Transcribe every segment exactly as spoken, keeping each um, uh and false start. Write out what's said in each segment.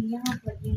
यहाँ पर भी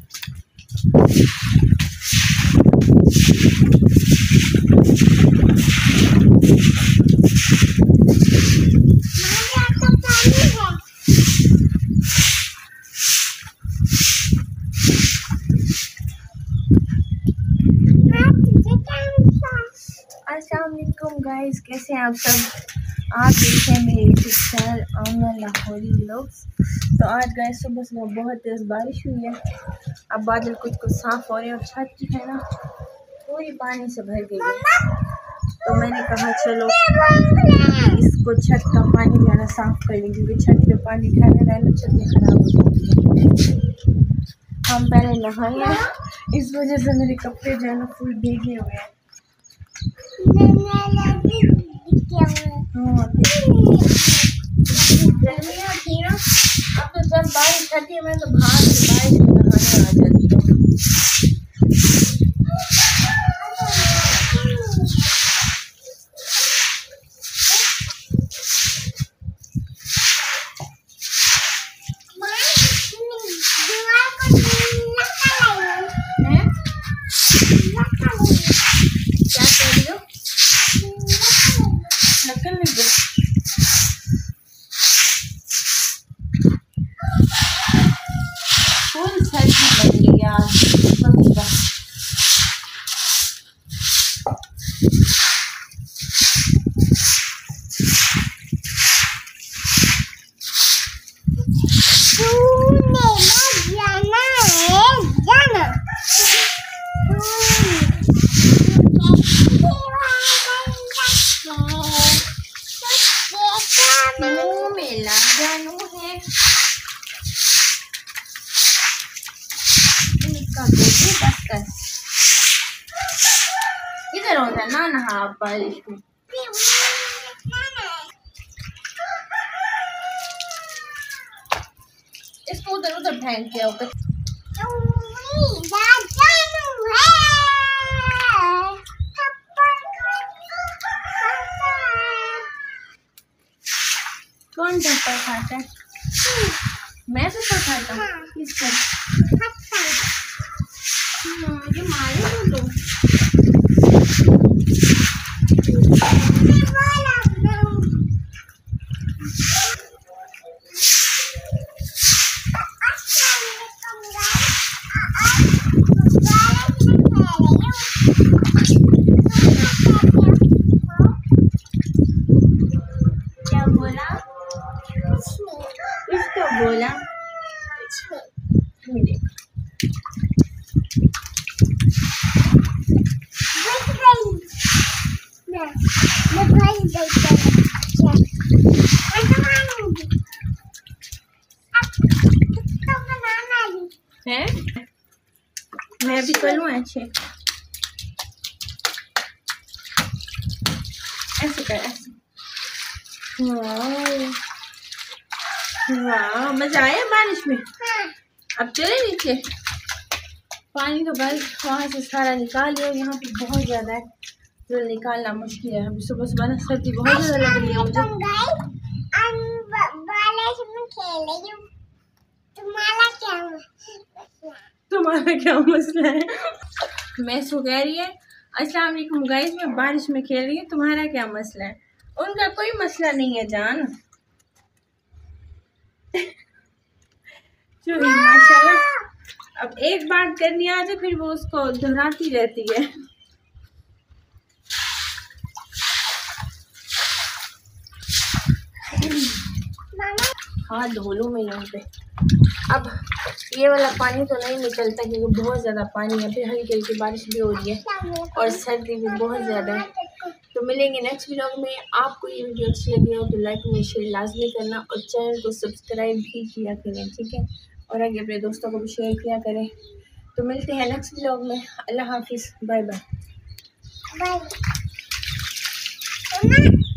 अस्सलाम वालेकुम गाइस, कैसे हैं आप सब। आप देखें हैं मेरे YouTube channel Amna Lahori vlogs. तो आज गाइस सुबह सुबह बहुत तेज़ बारिश हुई है। अब बादल कुछ कुछ साफ़ हो रहे हैं और छत की है ना पूरी पानी से भर गई है। तो मैंने कहा चलो इसको छत का पानी जो है ना साफ़ कर लेंगे, क्योंकि छत पे पानी ठहरा रहा है ना, छत में ख़राब हो जाती है। हम पहले नहाए हैं, इस वजह से मेरे कपड़े जो है ना फुल भीगे हुए हैं। गर्मियाँ थी ना, अब तो जब बारिश आती है मैं तो बाहर से बारिश में नहाने आ जाती हूँ। फुल सर्दी लग रही है आज सुबह। मुँह में लग जानू है इधर होता है ना नहा बारिश में। इसको उधर उधर फेंक के ऊपर कौन पेपर खाता है? मैं पेपर खाता हूँ। किस पर? मुझे मालूम तो क्या बोला? इसको बोला है? मैं भी करूँ अच्छे ऐसे कर ऐसे। वाह वाह, मजा आया बारिश में। अब चले नीचे, पानी तो बस वहाँ से सारा निकाल लिया। यहाँ पे बहुत ज़्यादा है तो निकालना मुश्किल है। अभी सुबह सुबह ना सर्दी बहुत ज़्यादा लग रही है मुझे। तुम्हारा क्या मसला है? मैं सो कह रही है अस्सलाम वालेकुम गाइस, मैं बारिश में खेल रही हूँ, तुम्हारा क्या मसला है? उनका कोई मसला नहीं है जान। चलो माशाल्लाह, अब एक बात करनी आ जाए फिर वो उसको दोहराती रहती है। हाथ धो लूँ मैं यहाँ पे। अब ये वाला पानी तो नहीं निकलता क्योंकि बहुत ज़्यादा पानी है। फिर हल्की हल्की बारिश भी हो रही है और सर्दी भी बहुत ज़्यादा है। तो मिलेंगे नेक्स्ट व्लॉग में। आपको ये वीडियो अच्छी लगी हो तो लाइक में शेयर लाजमी करना और चैनल को सब्सक्राइब भी किया करें, ठीक है। और आगे अपने दोस्तों को भी शेयर किया करें। तो मिलते हैं नेक्स्ट व्लॉग में। अल्लाह हाफिज़, बाय बाय।